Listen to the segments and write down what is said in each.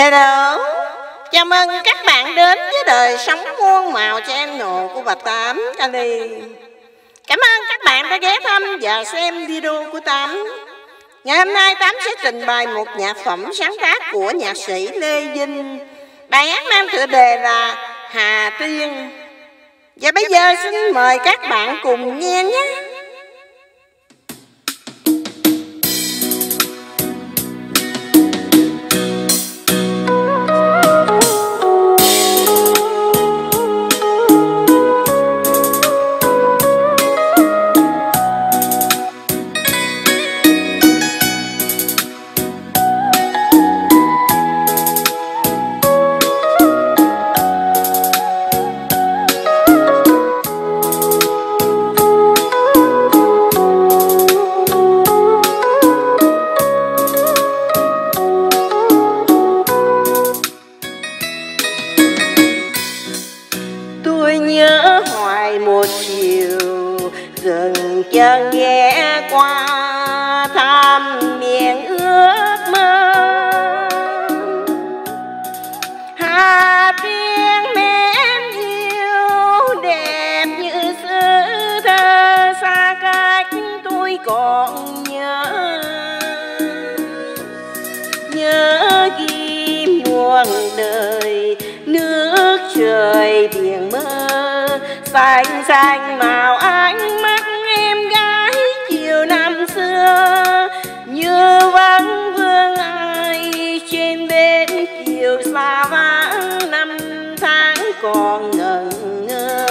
Hello, chào mừng các bạn đến với đời sống muôn màu channel của bà Tám Kali. Cảm ơn các bạn đã ghé thăm và xem video của Tám. Ngày hôm nay Tám sẽ trình bày một nhạc phẩm sáng tác của nhạc sĩ Lê Vinh. Bài hát mang tựa đề là Hà Tiên. Và bây giờ xin mời các bạn cùng nghe nhé. Tôi nhớ hoài một chiều dừng chân ghé qua thăm miền ước mơ. Hà Tiên mẹ em yêu đẹp như xứ thơ, xa cách tôi còn nhớ ghi muôn đời nước trời biển mơ, xanh xanh màu ánh mắt em gái chiều năm xưa, như vẫn vương ai trên bên chiều xa vắng năm tháng còn ngẩn ngơ.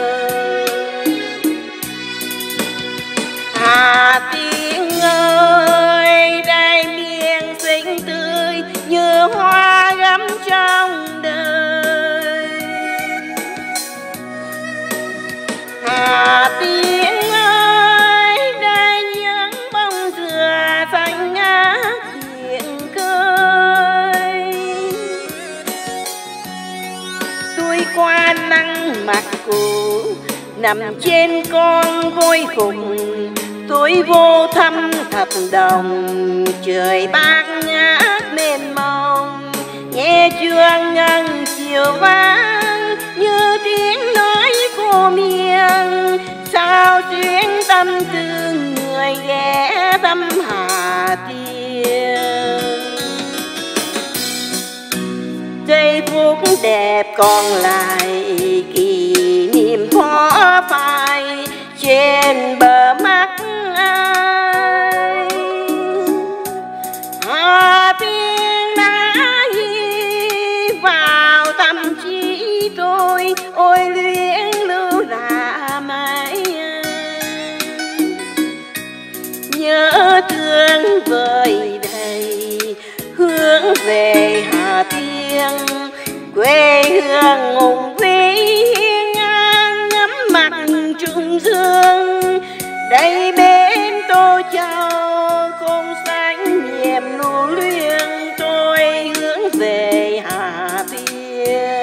Hà Tiên ơi, đây miền xinh tươi như hoa gắm trong đời. Hà Tiên ơi, đây những bông dừa xanh ngát hiện khơi. Tôi qua nắng mặt cũ nằm trên con voi phụng, tôi vô thăm thập đồng trời bát ngát mênh mông, nghe chuông ngân chiều vang như tiếng nói cô miên, sao xuyến tâm tư người ghé thăm Hà Tiên. Giây phút đẹp còn lại kỷ niệm phó phai trên bờ mắt ai. Hà Tiên đã ghi vào tâm trí tôi, ôi luyến lưu là mãi nhớ thương vơi đầy, hướng về Hà Tiên quê hương ngùng vĩ hiên ngang ngắm mặt trung dương. Đây bên Tô Châu không sánh niềm lưu luyến, tôi hướng về Hà Tiên.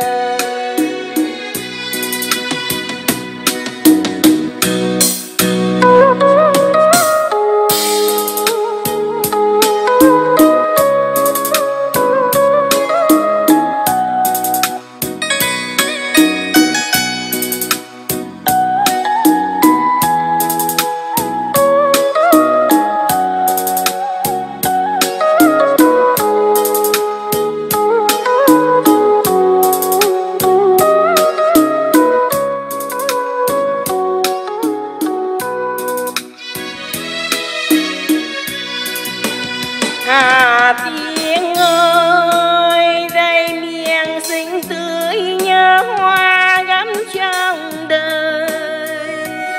Hà Tiên ơi, đây miền xinh tươi như hoa gắm trong đời.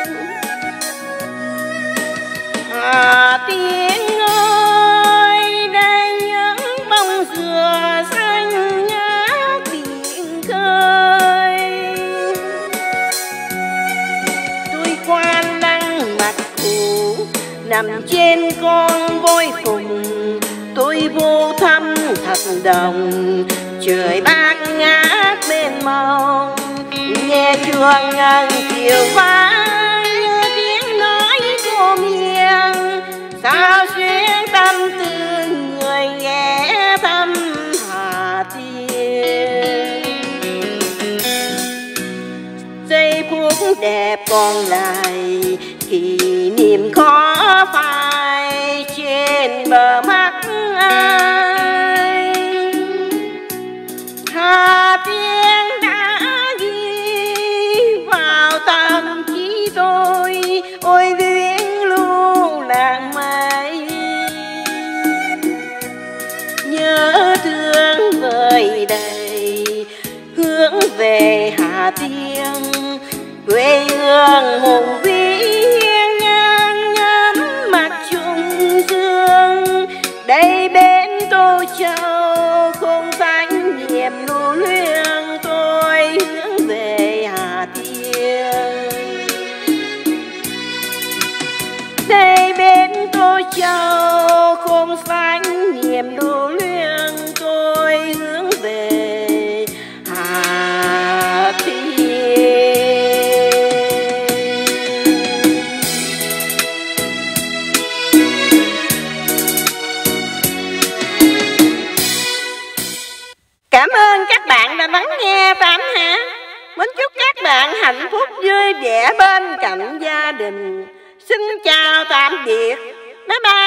Hà Tiên ơi, đây những bông dừa xanh ngát biển khơi. Tôi qua nắng mặt cũ nằm trên con voi phụng, tôi vô thăm thập đồng trời bát ngát mênh mông, nghe chuông ngân chiều vang như tiếng nói cô miên, sao xuyến tâm tư người ghé thăm Hà khuôn đẹp còn lại, kỷ niệm khó phai trên bờ mắt ai. Hà Tiên đã ghi vào tâm trí tôi, ôi duyên luôn lãng mãi. Nhớ thương vời đầy hướng về Hà Tiên, quê hương hùng vĩ ngang ngắm mặt trung dương. Đây bên Tô Châu không sánh niềm lưu luyến, tôi hướng về Hà Tiên. Đây bên Tô Châu không sánh niềm lưu luyến, tôi hướng về Hà Tiên. Cảm ơn các bạn đã lắng nghe Tám hát. Mến chúc các bạn hạnh phúc vui vẻ bên cạnh gia đình. Xin chào tạm biệt. Bye bye.